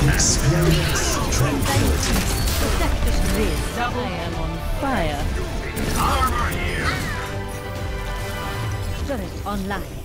Experience tranquility. I am on fire. Armor here! Turret online.